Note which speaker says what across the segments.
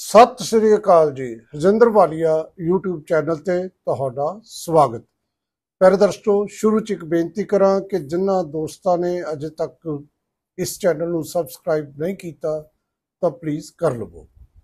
Speaker 1: सत श्री अकाल जी। हरजिंदर वालिया यूट्यूब चैनल ते तुहाडा स्वागत। प्यारे दर्शकों, शुरू च एक बेनती करा कि जिन्हां दोस्तां ने अजे तक इस चैनल नूं सबसक्राइब नहीं कीता तो प्लीज़ कर लवो।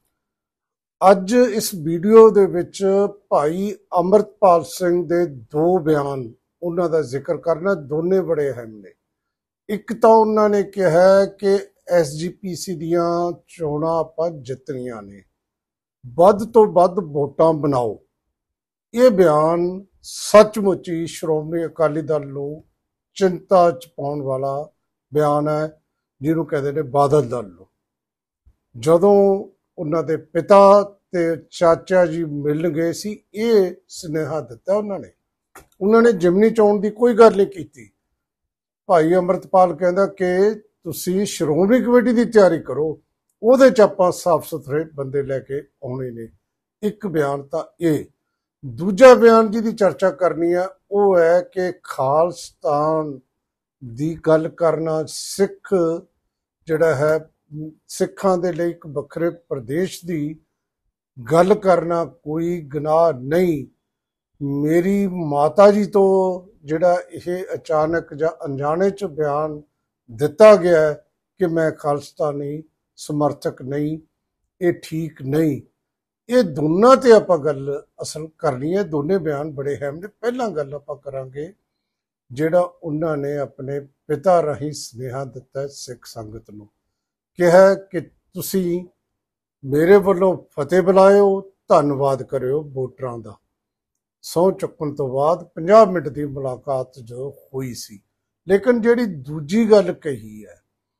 Speaker 1: अज इस वीडियो दे विच भाई अमृतपाल सिंह दे दो बयान उन्हां दा जिक्र करना, दोने बड़े अहम ने। एक तो उन्होंने कहा कि SGPC दियां चोणां आपां जितनियां ने, ਵੱਧ ਤੋਂ ਵੱਧ ਵੋਟਾਂ ਬਣਾਓ। ਇਹ ਬਿਆਨ ਸੱਚਮੁੱਚ ਹੀ ਸ਼੍ਰੋਮਣੀ ਅਕਾਲੀ ਦਲ ਨੂੰ ਚਿੰਤਾ ਚ ਪਾਉਣ ਵਾਲਾ ਬਿਆਨ ਹੈ, ਜਿਹਨੂੰ ਕਹਿੰਦੇ ਨੇ ਬਾਦਲ ਦਲ ਨੂੰ। ਜਦੋਂ ਉਹਨਾਂ ਦੇ ਪਿਤਾ ਤੇ ਚਾਚਾ ਜੀ ਮਿਲਣ ਗਏ ਸੀ, ਇਹ ਸੁਨੇਹਾ ਦਿੱਤਾ ਉਹਨਾਂ ਨੇ ਜਿਮਨੀ ਚੋਣ ਦੀ ਕੋਈ ਗੱਲ ਨਹੀਂ ਕੀਤੀ। ਭਾਈ ਅਮਰਤਪਾਲ ਕਹਿੰਦਾ ਕਿ ਤੁਸੀਂ ਸ਼੍ਰੋਮਣੀ ਕਮੇਟੀ ਦੀ ਤਿਆਰੀ ਕਰੋ, ਉਹਦੇ ਚ ਆਪਾਂ ਸਾਫ ਸੁਥਰੇ ਬੰਦੇ ਲੈ ਕੇ ਆਉਣੇ ਨੇ। ਇੱਕ ਬਿਆਨ ਤਾਂ ਇਹ। ਦੂਜਾ ਬਿਆਨ ਜਿਹਦੀ ਚਰਚਾ ਕਰਨੀ ਆ ਉਹ ਹੈ ਕਿ ਖਾਲਿਸਤਾਨ ਦੀ ਗੱਲ ਕਰਨਾ, ਸਿੱਖ ਜਿਹੜਾ ਹੈ ਸਿੱਖਾਂ ਦੇ ਲਈ ਇੱਕ ਵੱਖਰੇ ਪ੍ਰਦੇਸ਼ ਦੀ ਗੱਲ ਕਰਨਾ ਕੋਈ ਗੁਨਾਹ ਨਹੀਂ। ਮੇਰੀ ਮਾਤਾ ਜੀ ਤੋਂ ਜਿਹੜਾ ਇਹ ਅਚਾਨਕ ਜਾਂ ਅਣਜਾਣੇ ਚ ਬਿਆਨ ਦਿੱਤਾ ਗਿਆ ਕਿ ਮੈਂ ਖਾਲਿਸਤਾਨੀ ਸਮਰਥਕ ਨਹੀਂ, ਇਹ ਠੀਕ ਨਹੀਂ। ਇਹ ਦੋਨਾਂ ਤੇ ਆਪਾਂ ਗੱਲ ਅਸਲ ਕਰਨੀ ਹੈ। ਦੋਨੇ ਬਿਆਨ ਬੜੇ ਅਹਿਮ ਨੇ। ਪਹਿਲਾਂ ਗੱਲ ਆਪਾਂ ਕਰਾਂਗੇ ਜਿਹੜਾ ਉਹਨਾਂ ਨੇ ਆਪਣੇ ਪਿਤਾ ਰਾਹੀਂ ਸੁਨੇਹਾ ਦਿੱਤਾ ਸਿੱਖ ਸੰਗਤ ਨੂੰ, ਕਿਹਾ ਕਿ ਤੁਸੀਂ ਮੇਰੇ ਵੱਲੋਂ ਫਤਿਹ ਬੁਲਾਇਓ, ਧੰਨਵਾਦ ਕਰਿਓ ਵੋਟਰਾਂ ਦਾ। ਸਹੁੰ ਚੁੱਕਣ ਤੋਂ ਬਾਅਦ 50 ਮਿੰਟ ਦੀ ਮੁਲਾਕਾਤ ਜੋ ਹੋਈ ਸੀ, ਲੇਕਿਨ ਜਿਹੜੀ ਦੂਜੀ ਗੱਲ ਕਹੀ ਹੈ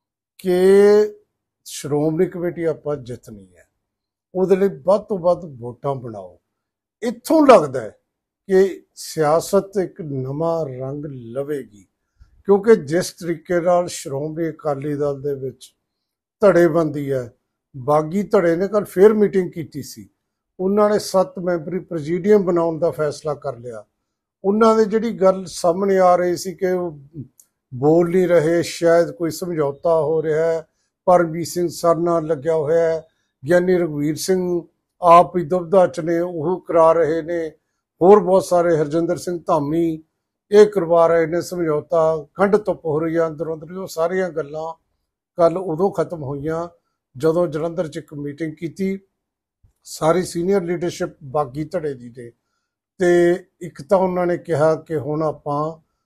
Speaker 1: ਕਿ ਸ਼੍ਰੋਮਣੀ ਕਮੇਟੀ ਆਪਾਂ ਜਿੱਤਣੀ ਹੈ, ਉਹਦੇ ਲਈ ਵੱਧ ਤੋਂ ਵੱਧ ਵੋਟਾਂ ਬਣਾਓ। ਇੱਥੋਂ ਲੱਗਦਾ ਹੈ ਕਿ ਸਿਆਸਤ ਇੱਕ ਨਵਾਂ ਰੰਗ ਲਵੇਗੀ, ਕਿਉਂਕਿ ਜਿਸ ਤਰੀਕੇ ਨਾਲ ਸ਼੍ਰੋਮਣੀ ਅਕਾਲੀ ਦਲ ਦੇ ਵਿੱਚ ਧੜੇਬੰਦੀ ਹੈ, ਬਾਗੀ ਧੜੇ ਨੇ ਕੱਲ ਫੇਰ ਮੀਟਿੰਗ ਕੀਤੀ ਸੀ, ਉਹਨਾਂ ਨੇ 7 ਮੈਂਬਰੀ ਪ੍ਰੈਜ਼ੀਡੀਅਮ ਬਣਾਉਣ ਦਾ ਫੈਸਲਾ ਕਰ ਲਿਆ। ਉਹਨਾਂ ਦੇ ਜਿਹੜੀ ਗੱਲ ਸਾਹਮਣੇ ਆ ਰਹੀ ਸੀ ਕਿ ਉਹ ਬੋਲ ਨਹੀਂ ਰਹੇ, ਸ਼ਾਇਦ ਕੋਈ ਸਮਝੌਤਾ ਹੋ ਰਿਹਾ ਹੈ, ਪਰਮਜੀਤ ਸਿੰਘ ਸਰ ਨਾਲ ਲੱਗਿਆ ਹੋਇਆ ਹੈ, ਗਿਆਨੀ ਰਘਵੀਰ ਸਿੰਘ ਆਪ ਹੀ ਦੁਬਦਾ ਚ ਨੇ, ਉਹ ਕਰਾ ਰਹੇ ਨੇ, ਹੋਰ ਬਹੁਤ ਸਾਰੇ ਹਰਜਿੰਦਰ ਸਿੰਘ ਧਾਮੀ ਇਹ ਕਰਵਾ ਰਹੇ ਨੇ ਸਮਝੌਤਾ, ਖੰਡ ਧੁੱਪ ਹੋ ਰਹੀ ਆ ਅੰਦਰੋਂ ਅੰਦਰ। ਉਹ ਸਾਰੀਆਂ ਗੱਲਾਂ ਕੱਲ ਉਦੋਂ ਖਤਮ ਹੋਈਆਂ ਜਦੋਂ ਜਲੰਧਰ ਚ ਇੱਕ ਮੀਟਿੰਗ ਕੀਤੀ ਸਾਰੀ ਸੀਨੀਅਰ ਲੀਡਰਸ਼ਿਪ ਬਾਗੀ ਧੜੇ ਦੀ ਨੇ। ਤੇ ਇੱਕ ਤਾਂ ਉਹਨਾਂ ਨੇ ਕਿਹਾ ਕਿ ਹੁਣ ਆਪਾਂ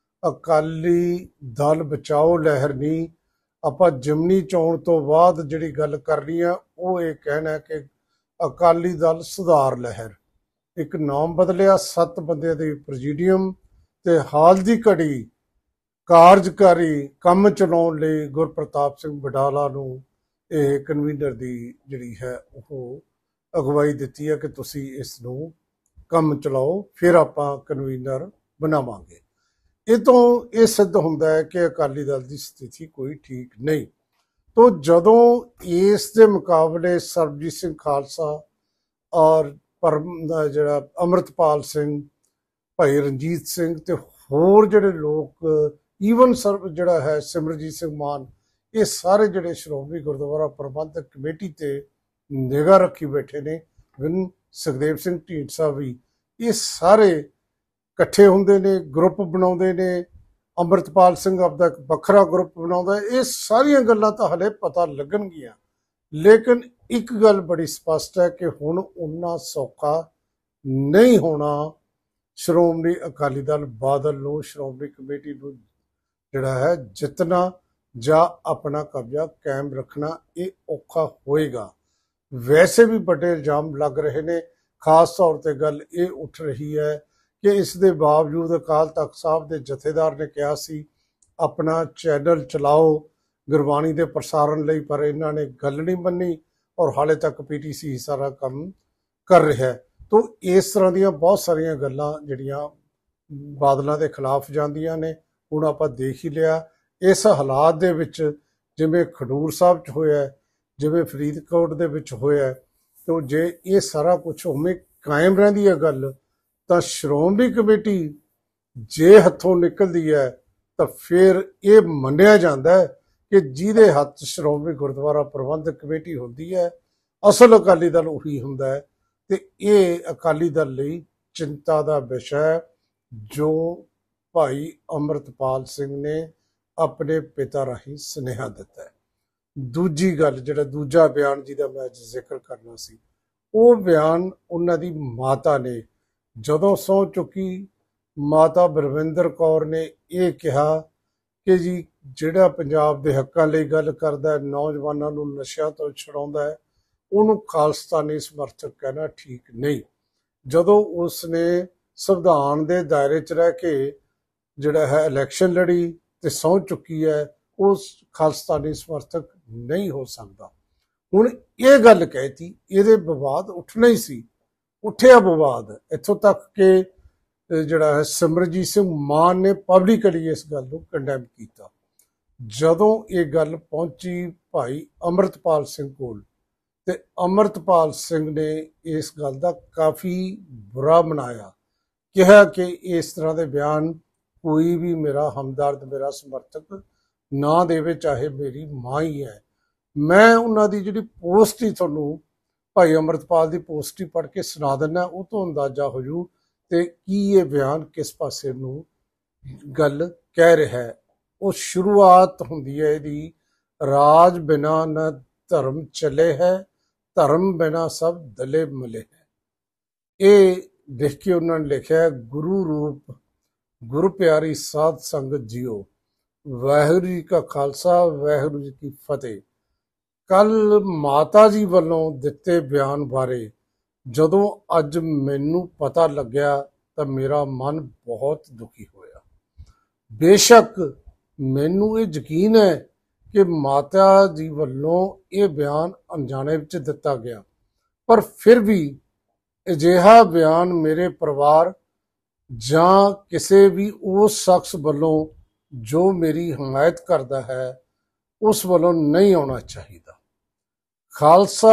Speaker 1: ਅਕਾਲੀ ਦਲ ਬਚਾਓ ਲਹਿਰ ਨਹੀਂ, ਆਪਾਂ ਜਿਮਨੀ ਚੋਣ ਤੋਂ ਬਾਅਦ ਜਿਹੜੀ ਗੱਲ ਕਰਨੀ ਆ ਉਹ ਇਹ ਕਹਿਣਾ ਕਿ ਅਕਾਲੀ ਦਲ ਸੁਧਾਰ ਲਹਿਰ। ਇੱਕ ਨਾਮ ਬਦਲਿਆ, 7 ਬੰਦਿਆਂ ਦੀ ਪ੍ਰੈਜ਼ੀਡੀਅਮ ਤੇ ਹਾਲ ਦੀ ਘੜੀ ਕਾਰਜਕਾਰੀ ਕੰਮ ਚਲਾਉਣ ਲਈ ਗੁਰਪ੍ਰਤਾਪ ਸਿੰਘ ਵਡਾਲਾ ਨੂੰ ਇਹ ਕਨਵੀਨਰ ਦੀ ਜਿਹੜੀ ਹੈ ਉਹ ਅਗਵਾਈ ਦਿੱਤੀ ਹੈ ਕਿ ਤੁਸੀਂ ਇਸ ਨੂੰ ਕੰਮ ਚਲਾਓ, ਫਿਰ ਆਪਾਂ ਕਨਵੀਨਰ ਬਣਾਵਾਂਗੇ। ਇਹ ਤੋਂ ਇਹ ਸਿੱਧ ਹੁੰਦਾ ਹੈ ਕਿ ਅਕਾਲੀ ਦਲ ਦੀ ਸਥਿਤੀ ਕੋਈ ਠੀਕ ਨਹੀਂ। ਤੋਂ ਜਦੋਂ ਇਸ ਦੇ ਮੁਕਾਬਲੇ ਸਰਬਜੀਤ ਸਿੰਘ ਖਾਲਸਾ ਔਰ ਜਿਹੜਾ ਅਮਰਤਪਾਲ ਸਿੰਘ, ਭਾਈ ਰਣਜੀਤ ਸਿੰਘ ਤੇ ਹੋਰ ਜਿਹੜੇ ਲੋਕ, ਈਵਨ ਜਿਹੜਾ ਹੈ ਸਿਮਰਜੀਤ ਸਿੰਘ ਮਾਨ, ਇਹ ਸਾਰੇ ਜਿਹੜੇ ਸ਼੍ਰੋਮਣੀ ਗੁਰਦੁਆਰਾ ਪ੍ਰਬੰਧਕ ਕਮੇਟੀ ਤੇ ਨਿਗਾਹ ਰੱਖੀ ਬੈਠੇ ਨੇ, ਵਿਨ ਸੁਖਦੇਵ ਸਿੰਘ ਢੀਂਡਸਾ ਵੀ, ਇਹ ਸਾਰੇ ਇਕੱਠੇ ਹੁੰਦੇ ਨੇ, ਗਰੁੱਪ ਬਣਾਉਂਦੇ ਨੇ। ਅੰਮ੍ਰਿਤਪਾਲ ਸਿੰਘ ਆਪਦਾ ਇੱਕ ਵੱਖਰਾ ਗਰੁੱਪ ਬਣਾਉਂਦਾ। ਇਹ ਸਾਰੀਆਂ ਗੱਲਾਂ ਤਾਂ ਹਲੇ ਪਤਾ ਲੱਗਣਗੀਆਂ, ਲੇਕਿਨ ਇੱਕ ਗੱਲ ਬੜੀ ਸਪਸ਼ਟ ਹੈ ਕਿ ਹੁਣ ਉਨਾ ਸੌਖਾ ਨਹੀਂ ਹੋਣਾ ਸ਼੍ਰੋਮਣੀ ਅਕਾਲੀ ਦਲ ਬਾਦਲ ਨੂੰ, ਸ਼੍ਰੋਮਣੀ ਕਮੇਟੀ ਨੂੰ ਜਿਹੜਾ ਹੈ ਜਿੱਤਣਾ ਜਾਂ ਆਪਣਾ ਕਬਜ਼ਾ ਕਾਇਮ ਰੱਖਣਾ, ਇਹ ਔਖਾ ਹੋਏਗਾ। ਵੈਸੇ ਵੀ ਵੱਡੇ ਇਲਜ਼ਾਮ ਲੱਗ ਰਹੇ ਨੇ। ਖਾਸ ਤੌਰ ਤੇ ਗੱਲ ਇਹ ਉੱਠ ਰਹੀ ਹੈ ਕਿ ਇਸ ਦੇ ਬਾਵਜੂਦ ਅਕਾਲ ਤਖਤ ਸਾਹਿਬ ਦੇ ਜਥੇਦਾਰ ਨੇ ਕਿਹਾ ਸੀ ਆਪਣਾ ਚੈਨਲ ਚਲਾਓ ਗੁਰਬਾਣੀ ਦੇ ਪ੍ਰਸਾਰਣ ਲਈ, ਪਰ ਇਹਨਾਂ ਨੇ ਗੱਲ ਨਹੀਂ ਮੰਨੀ ਔਰ ਹਾਲੇ ਤੱਕ PTC ਸਾਰਾ ਕੰਮ ਕਰ ਰਿਹਾ ਹੈ। ਤੋਂ ਇਸ ਤਰ੍ਹਾਂ ਦੀਆਂ ਬਹੁਤ ਸਾਰੀਆਂ ਗੱਲਾਂ ਜਿਹੜੀਆਂ ਬਾਦਲਾਂ ਦੇ ਖਿਲਾਫ ਜਾਂਦੀਆਂ ਨੇ, ਹੁਣ ਆਪਾਂ ਦੇਖ ਹੀ ਲਿਆ। ਇਸ ਹਾਲਾਤ ਦੇ ਵਿੱਚ ਜਿਵੇਂ ਖਡੂਰ ਸਾਹਿਬ 'ਚ ਹੋਇਆ, ਜਿਵੇਂ ਫਰੀਦਕੋਟ ਦੇ ਵਿੱਚ ਹੋਇਆ, ਤੋਂ ਜੇ ਇਹ ਸਾਰਾ ਕੁਛ ਉਵੇਂ ਕਾਇਮ ਰਹਿੰਦੀ ਹੈ ਗੱਲ, ਤਾਂ ਸ਼੍ਰੋਮਣੀ ਕਮੇਟੀ ਜੇ ਹੱਥੋਂ ਨਿਕਲਦੀ ਹੈ ਤਾਂ ਫਿਰ ਇਹ ਮੰਨਿਆ ਜਾਂਦਾ ਹੈ ਕਿ ਜਿਹਦੇ ਹੱਥ ਸ਼੍ਰੋਮਣੀ ਗੁਰਦੁਆਰਾ ਪ੍ਰਬੰਧਕ ਕਮੇਟੀ ਹੁੰਦੀ ਹੈ ਅਸਲ ਅਕਾਲੀ ਦਲ ਉਹੀ ਹੁੰਦਾ ਹੈ ਤੇ ਇਹ ਅਕਾਲੀ ਦਲ ਲਈ ਚਿੰਤਾ ਦਾ ਵਿਸ਼ਾ ਹੈ ਜੋ ਭਾਈ ਅੰਮ੍ਰਿਤਪਾਲ ਸਿੰਘ ਨੇ ਆਪਣੇ ਪਿਤਾ ਰਾਹੀਂ ਸੁਨੇਹਾ ਦਿੱਤਾ ਹੈ। ਦੂਜੀ ਗੱਲ, ਜਿਹੜਾ ਦੂਜਾ ਬਿਆਨ ਜਿਹਦਾ ਮੈਂ ਅੱਜ ਜ਼ਿਕਰ ਕਰਨਾ ਸੀ, ਉਹ ਬਿਆਨ ਉਹਨਾਂ ਦੀ ਮਾਤਾ ਨੇ ਜਦੋਂ ਸਹੁੰ ਚੁੱਕੀ, ਮਾਤਾ ਬਲਵਿੰਦਰ ਕੌਰ ਨੇ ਇਹ ਕਿਹਾ ਕਿ ਜੀ ਜਿਹੜਾ ਪੰਜਾਬ ਦੇ ਹੱਕਾਂ ਲਈ ਗੱਲ ਕਰਦਾ ਹੈ, ਨੌਜਵਾਨਾਂ ਨੂੰ ਨਸ਼ਿਆਂ ਤੋਂ ਛੁਡਾਉਂਦਾ ਹੈ, ਉਹਨੂੰ ਖਾਲਿਸਤਾਨੀ ਸਮਰਥਕ ਕਹਿਣਾ ਠੀਕ ਨਹੀਂ। ਜਦੋਂ ਉਸਨੇ ਸੰਵਿਧਾਨ ਦੇ ਦਾਇਰੇ 'ਚ ਰਹਿ ਕੇ ਜਿਹੜਾ ਹੈ ਇਲੈਕਸ਼ਨ ਲੜੀ ਤੇ ਸਹੁੰ ਚੁੱਕੀ ਹੈ, ਉਹ ਖਾਲਿਸਤਾਨੀ ਸਮਰਥਕ ਨਹੀਂ ਹੋ ਸਕਦਾ। ਹੁਣ ਇਹ ਗੱਲ ਕਹਿਤੀ, ਇਹਦੇ ਵਿਵਾਦ ਉੱਠਣਾ ਹੀ ਸੀ, ਉੱਠਿਆ ਵਿਵਾਦ ਇੱਥੋਂ ਤੱਕ ਕਿ ਜਿਹੜਾ ਹੈ ਸਿਮਰਜੀਤ ਸਿੰਘ ਮਾਨ ਨੇ ਪਬਲਿਕਲੀ ਇਸ ਗੱਲ ਨੂੰ ਕੰਡੈਮ ਕੀਤਾ। ਜਦੋਂ ਇਹ ਗੱਲ ਪਹੁੰਚੀ ਭਾਈ ਅੰਮ੍ਰਿਤਪਾਲ ਸਿੰਘ ਕੋਲ ਤੇ ਅੰਮ੍ਰਿਤਪਾਲ ਸਿੰਘ ਨੇ ਇਸ ਗੱਲ ਦਾ ਕਾਫੀ ਬੁਰਾ ਮਨਾਇਆ, ਕਿਹਾ ਕਿ ਇਸ ਤਰ੍ਹਾਂ ਦੇ ਬਿਆਨ ਕੋਈ ਵੀ ਮੇਰਾ ਹਮਦਰਦ, ਮੇਰਾ ਸਮਰਥਕ ਨਾ ਦੇਵੇ, ਚਾਹੇ ਮੇਰੀ ਮਾਂ ਹੀ ਹੈ। ਮੈਂ ਉਹਨਾਂ ਦੀ ਜਿਹੜੀ ਪੋਸਟ ਹੀ ਤੁਹਾਨੂੰ ਭਾਈ ਅੰਮ੍ਰਿਤਪਾਲ ਦੀ ਪੋਸਟ ਹੀ ਪੜ੍ਹ ਕੇ ਸੁਣਾ ਦਿੰਦਾ, ਉਹ ਤੋਂ ਅੰਦਾਜ਼ਾ ਹੋ ਜੂ ਤੇ ਕੀ ਇਹ ਬਿਆਨ ਕਿਸ ਪਾਸੇ ਨੂੰ ਗੱਲ ਕਹਿ ਰਿਹਾ ਹੈ। ਉਹ ਸ਼ੁਰੂਆਤ ਹੁੰਦੀ ਹੈ ਇਹਦੀ, ਰਾਜ ਬਿਨਾ ਨ ਧਰਮ ਚਲੇ ਹੈ, ਧਰਮ ਬਿਨਾ ਸਭ ਦਲੇ ਮਲੇ ਹੈ। ਇਹ ਦੇਖ ਕੇ ਉਹਨਾਂ ਨੇ ਲਿਖਿਆ, ਗੁਰੂ ਰੂਪ ਗੁਰੂ ਪਿਆਰੀ ਸਾਧ ਸੰਗਤ ਜੀਓ, ਵਾਹਿਗੁਰੂ ਜੀ ਕਾ ਖਾਲਸਾ, ਵਾਹਿਗੁਰੂ ਜੀ ਕੀ ਫਤਿਹ। ਕੱਲ ਮਾਤਾ ਜੀ ਵੱਲੋਂ ਦਿੱਤੇ ਬਿਆਨ ਬਾਰੇ ਜਦੋਂ ਅੱਜ ਮੈਨੂੰ ਪਤਾ ਲੱਗਿਆ ਤਾਂ ਮੇਰਾ ਮਨ ਬਹੁਤ ਦੁਖੀ ਹੋਇਆ। ਬੇਸ਼ੱਕ ਮੈਨੂੰ ਇਹ ਯਕੀਨ ਹੈ ਕਿ ਮਾਤਾ ਜੀ ਵੱਲੋਂ ਇਹ ਬਿਆਨ ਅਣਜਾਣੇ ਵਿੱਚ ਦਿੱਤਾ ਗਿਆ, ਪਰ ਫਿਰ ਵੀ ਅਜਿਹਾ ਬਿਆਨ ਮੇਰੇ ਪਰਿਵਾਰ ਜਾਂ ਕਿਸੇ ਵੀ ਉਸ ਸ਼ਖਸ ਵੱਲੋਂ ਜੋ ਮੇਰੀ ਹਮਾਇਤ ਕਰਦਾ ਹੈ ਉਸ ਵੱਲੋਂ ਨਹੀਂ ਆਉਣਾ ਚਾਹੀਦਾ। ਖਾਲਸਾ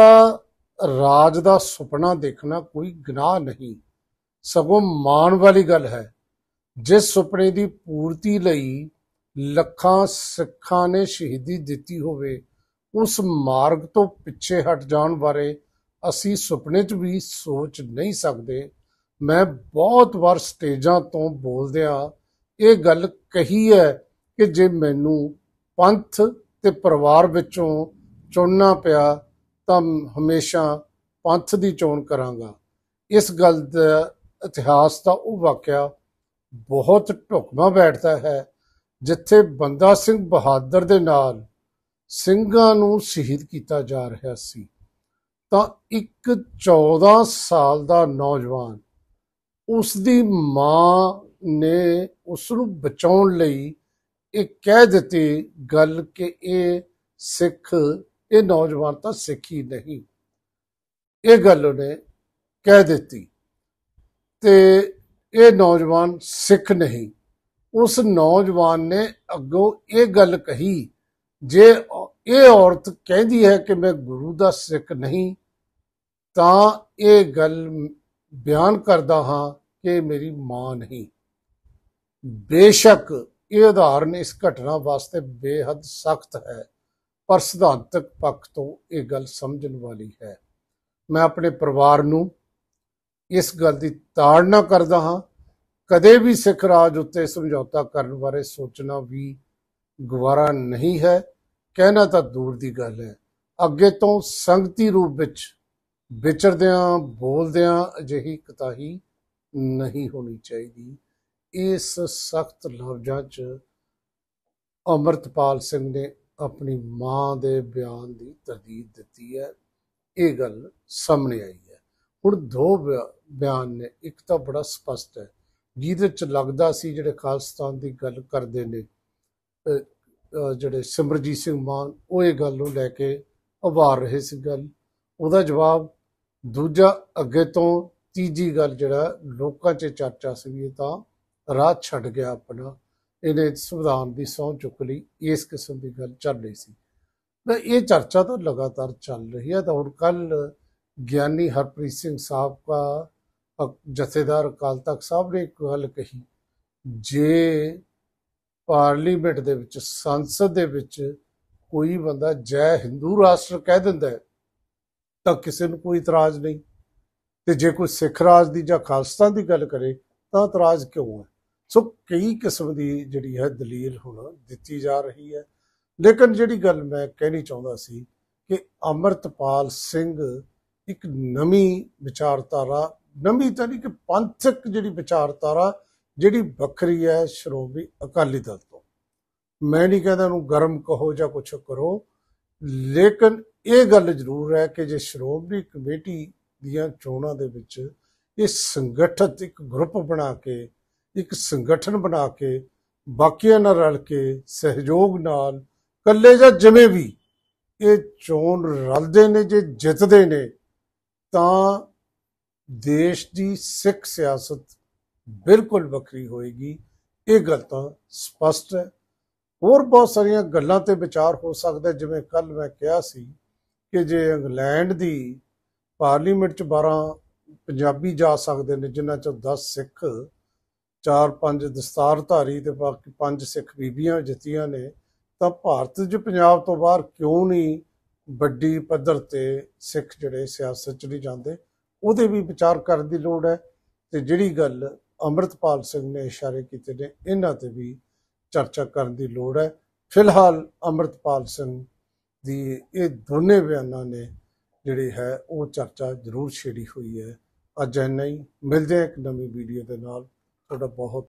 Speaker 1: ਰਾਜ ਦਾ ਸੁਪਨਾ ਦੇਖਣਾ ਕੋਈ ਗੁਨਾਹ ਨਹੀਂ, ਸਗੋਂ ਮਾਣ ਵਾਲੀ ਗੱਲ ਹੈ। ਜਿਸ ਸੁਪਨੇ ਦੀ ਪੂਰਤੀ ਲਈ ਲੱਖਾਂ ਸਿੱਖਾਂ ਨੇ ਸ਼ਹੀਦੀ ਦਿੱਤੀ ਹੋਵੇ, ਉਸ ਮਾਰਗ ਤੋਂ ਪਿੱਛੇ ਹਟ ਜਾਣ ਬਾਰੇ ਅਸੀਂ ਸੁਪਨੇ 'ਚ ਵੀ ਸੋਚ ਨਹੀਂ ਸਕਦੇ। ਮੈਂ ਬਹੁਤ ਵਾਰ ਸਟੇਜਾਂ ਤੋਂ ਬੋਲਦਿਆਂ ਇਹ ਗੱਲ ਕਹੀ ਹੈ ਕਿ ਜੇ ਮੈਨੂੰ ਪੰਥ ਤੇ ਪਰਿਵਾਰ ਵਿੱਚੋਂ ਚੁਣਨਾ ਪਿਆ ਤਾਂ ਹਮੇਸ਼ਾ ਪੰਥ ਦੀ ਚੋਣ ਕਰਾਂਗਾ। ਇਸ ਗੱਲ ਦਾ ਇਤਿਹਾਸ ਦਾ ਉਹ ਵਾਕਿਆ ਬਹੁਤ ਢੁਕਵਾਂ ਬੈਠਦਾ ਹੈ ਜਿੱਥੇ ਬੰਦਾ ਸਿੰਘ ਬਹਾਦਰ ਦੇ ਨਾਲ ਸਿੰਘਾਂ ਨੂੰ ਸ਼ਹੀਦ ਕੀਤਾ ਜਾ ਰਿਹਾ ਸੀ, ਤਾਂ ਇੱਕ 14 ਸਾਲ ਦਾ ਨੌਜਵਾਨ, ਉਸ ਦੀ ਮਾਂ ਨੇ ਉਸ ਨੂੰ ਬਚਾਉਣ ਲਈ ਇਹ ਕਹਿ ਦਿੱਤੀ ਗੱਲ ਕਿ ਇਹ ਸਿੱਖ, ਇਹ ਨੌਜਵਾਨ ਤਾਂ ਸਿੱਖ ਹੀ ਨਹੀਂ, ਇਹ ਗੱਲ ਉਹਨੇ ਕਹਿ ਦਿੱਤੀ ਤੇ ਇਹ ਨੌਜਵਾਨ ਸਿੱਖ ਨਹੀਂ। ਉਸ ਨੌਜਵਾਨ ਨੇ ਅੱਗੋਂ ਇਹ ਗੱਲ ਕਹੀ, ਜੇ ਇਹ ਔਰਤ ਕਹਿੰਦੀ ਹੈ ਕਿ ਮੈਂ ਗੁਰੂ ਦਾ ਸਿੱਖ ਨਹੀਂ, ਤਾਂ ਇਹ ਗੱਲ ਬਿਆਨ ਕਰਦਾ ਹਾਂ ਕਿ ਮੇਰੀ ਮਾਂ ਨਹੀਂ। ਬੇਸ਼ੱਕ ਇਹ ਉਦਾਹਰਨ ਇਸ ਘਟਨਾ ਵਾਸਤੇ ਬੇਹੱਦ ਸਖਤ ਹੈ, ਪਰ ਸਿਧਾਂਤਕ ਪੱਖ ਤੋਂ ਇਹ ਗੱਲ ਸਮਝਣ ਵਾਲੀ ਹੈ। ਮੈਂ ਆਪਣੇ ਪਰਿਵਾਰ ਨੂੰ ਇਸ ਗੱਲ ਦੀ ਤਾੜਨਾ ਕਰਦਾ ਹਾਂ, ਕਦੇ ਵੀ ਸਿੱਖ ਰਾਜ ਉੱਤੇ ਸਮਝੌਤਾ ਕਰਨ ਬਾਰੇ ਸੋਚਣਾ ਵੀ ਗਵਾਰਾ ਨਹੀਂ ਹੈ, ਕਹਿਣਾ ਤਾਂ ਦੂਰ ਦੀ ਗੱਲ ਹੈ। ਅੱਗੇ ਤੋਂ ਸੰਗਤੀ ਰੂਪ ਵਿੱਚ ਵਿਚਰਦਿਆਂ ਬੋਲਦਿਆਂ ਅਜਿਹੀ ਕੁਤਾਹੀ ਨਹੀਂ ਹੋਣੀ ਚਾਹੀਦੀ। ਇਸ ਸਖਤ ਲਫ਼ਜ਼ਾਂ 'ਚ ਅੰਮ੍ਰਿਤਪਾਲ ਸਿੰਘ ਨੇ ਆਪਣੀ ਮਾਂ ਦੇ ਬਿਆਨ ਦੀ ਤਰਦੀਦ ਦਿੱਤੀ ਹੈ, ਇਹ ਗੱਲ ਸਾਹਮਣੇ ਆਈ ਹੈ। ਹੁਣ ਦੋ ਬਿਆਨ ਨੇ, ਇੱਕ ਤਾਂ ਬੜਾ ਸਪਸ਼ਟ ਹੈ ਜਿਹਦੇ 'ਚ ਲੱਗਦਾ ਸੀ ਜਿਹੜੇ ਖਾਲਿਸਤਾਨ ਦੀ ਗੱਲ ਕਰਦੇ ਨੇ ਜਿਹੜੇ ਸਿਮਰਜੀਤ ਸਿੰਘ ਮਾਨ, ਉਹ ਇਹ ਗੱਲ ਨੂੰ ਲੈ ਕੇ ਉਭਾਰ ਰਹੇ ਸੀ ਗੱਲ, ਉਹਦਾ ਜਵਾਬ। ਦੂਜਾ ਅੱਗੇ ਤੋਂ ਤੀਜੀ ਗੱਲ ਜਿਹੜਾ ਲੋਕਾਂ 'ਚ ਚਰਚਾ ਸੀ, ਇਹ ਤਾਂ ਰਾਹ ਛੱਡ ਗਿਆ ਆਪਣਾ, ਇਹਨੇ ਸੰਵਿਧਾਨ ਦੀ ਸਹੁੰ ਚੁੱਕ ਲਈ, ਇਸ ਕਿਸਮ ਦੀ ਗੱਲ ਚੱਲ ਰਹੀ ਸੀ। ਇਹ ਚਰਚਾ ਤਾਂ ਲਗਾਤਾਰ ਚੱਲ ਰਹੀ ਹੈ। ਤਾਂ ਹੁਣ ਕੱਲ ਗਿਆਨੀ ਹਰਪ੍ਰੀਤ ਸਿੰਘ ਸਾਬਕਾ ਜਥੇਦਾਰ ਅਕਾਲ ਤਖਤ ਸਾਹਿਬ ਨੇ ਇੱਕ ਗੱਲ ਕਹੀ, ਜੇ ਪਾਰਲੀਮੈਂਟ ਦੇ ਵਿੱਚ, ਸੰਸਦ ਦੇ ਵਿੱਚ ਕੋਈ ਬੰਦਾ ਜੈ ਹਿੰਦੂ ਰਾਸ਼ਟਰ ਕਹਿ ਦਿੰਦਾ ਹੈ ਤਾਂ ਕਿਸੇ ਨੂੰ ਕੋਈ ਇਤਰਾਜ਼ ਨਹੀਂ, ਤੇ ਜੇ ਕੋਈ ਸਿੱਖ ਰਾਜ ਦੀ ਜਾਂ ਖਾਲਸਾ ਦੀ ਗੱਲ ਕਰੇ ਤਾਂ ਇਤਰਾਜ਼ ਕਿਉਂ ਹੈ। ਸੋ ਕਈ ਕਿਸਮ ਦੀ ਜਿਹੜੀ ਹੈ ਦਲੀਲ ਹੁਣ ਦਿੱਤੀ ਜਾ ਰਹੀ ਹੈ। ਲੇਕਿਨ ਜਿਹੜੀ ਗੱਲ ਮੈਂ ਕਹਿਣੀ ਚਾਹੁੰਦਾ ਸੀ ਕਿ ਅੰਮ੍ਰਿਤਪਾਲ ਸਿੰਘ ਇੱਕ ਨਵੀਂ ਵਿਚਾਰਧਾਰਾ, ਨਵੀਂ ਤਾਂ ਨਹੀਂ ਕਿ ਪੰਥਕ ਜਿਹੜੀ ਵਿਚਾਰਧਾਰਾ ਜਿਹੜੀ ਵੱਖਰੀ ਹੈ ਸ਼੍ਰੋਮਣੀ ਅਕਾਲੀ ਦਲ ਤੋਂ। ਮੈਂ ਨਹੀਂ ਕਹਿੰਦਾ ਉਹਨੂੰ ਗਰਮ ਕਹੋ ਜਾਂ ਕੁਛ ਕਰੋ, ਲੇਕਿਨ ਇਹ ਗੱਲ ਜ਼ਰੂਰ ਹੈ ਕਿ ਜੇ ਸ਼੍ਰੋਮਣੀ ਕਮੇਟੀ ਦੀਆਂ ਚੋਣਾਂ ਦੇ ਵਿੱਚ ਇਹ ਸੰਗਠਿਤ ਇੱਕ ਗਰੁੱਪ ਬਣਾ ਕੇ, ਇੱਕ ਸੰਗਠਨ ਬਣਾ ਕੇ, ਬਾਕੀਆਂ ਨਾਲ ਰਲ ਕੇ, ਸਹਿਯੋਗ ਨਾਲ, ਇਕੱਲੇ ਜਾਂ ਜਿਵੇਂ ਵੀ ਇਹ ਚੋਣ ਰਲਦੇ ਨੇ, ਜੇ ਜਿੱਤਦੇ ਨੇ ਤਾਂ ਦੇਸ਼ ਦੀ ਸਿੱਖ ਸਿਆਸਤ ਬਿਲਕੁਲ ਵੱਖਰੀ ਹੋਏਗੀ। ਇਹ ਗੱਲ ਤਾਂ ਸਪਸ਼ਟ ਹੈ। ਹੋਰ ਬਹੁਤ ਸਾਰੀਆਂ ਗੱਲਾਂ ਤੇ ਵਿਚਾਰ ਹੋ ਸਕਦਾ, ਜਿਵੇਂ ਕੱਲ ਮੈਂ ਕਿਹਾ ਸੀ ਕਿ ਜੇ ਇੰਗਲੈਂਡ ਦੀ ਪਾਰਲੀਮੈਂਟ 'ਚ 12 ਪੰਜਾਬੀ ਜਾ ਸਕਦੇ ਨੇ, ਜਿਨ੍ਹਾਂ 'ਚੋਂ 10 ਸਿੱਖ, 4-5 ਦਸਤਾਰਧਾਰੀ ਤੇ ਬਾਕੀ 5 ਸਿੱਖ ਬੀਬੀਆਂ ਜਿੱਤੀਆਂ ਨੇ, ਤਾਂ ਭਾਰਤ 'ਚ ਪੰਜਾਬ ਤੋਂ ਬਾਹਰ ਕਿਉਂ ਨਹੀਂ ਵੱਡੀ ਪੱਧਰ ਤੇ ਸਿੱਖ ਜਿਹੜੇ ਸਿਆਸਤ 'ਚ ਨਹੀਂ ਜਾਂਦੇ। ਉਹਦੇ ਵੀ ਵਿਚਾਰ ਕਰਨ ਦੀ ਲੋੜ ਹੈ। ਤੇ ਜਿਹੜੀ ਗੱਲ ਅੰਮ੍ਰਿਤਪਾਲ ਸਿੰਘ ਨੇ ਇਸ਼ਾਰੇ ਕੀਤੇ ਨੇ, ਇਹਨਾਂ ਤੇ ਵੀ ਚਰਚਾ ਕਰਨ ਦੀ ਲੋੜ ਹੈ। ਫਿਲਹਾਲ ਅੰਮ੍ਰਿਤਪਾਲ ਸਿੰਘ ਦੀ ਇਹ ਦੋਨੇ ਬਿਆਨਾਂ ਨੇ ਜਿਹੜੀ ਹੈ ਉਹ ਚਰਚਾ ਜ਼ਰੂਰ ਛੇੜੀ ਹੋਈ ਹੈ। ਅੱਜ ਇੰਨਾ ਹੀ, ਮਿਲਦੇ ਹਾਂ ਇੱਕ ਨਵੀਂ ਵੀਡੀਓ ਦੇ ਨਾਲ। ਤੁਹਾਡਾ ਬਹੁਤ